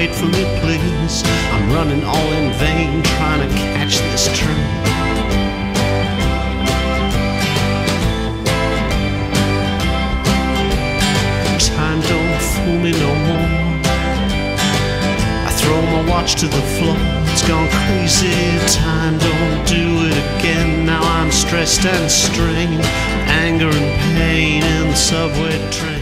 wait for me, please. I'm running all in vain, trying to catch this train. Time don't fool me no more. I throw my watch to the floor, it's gone crazy. Time don't do it again. Now I'm stressed and strained, anger and pain in the subway train.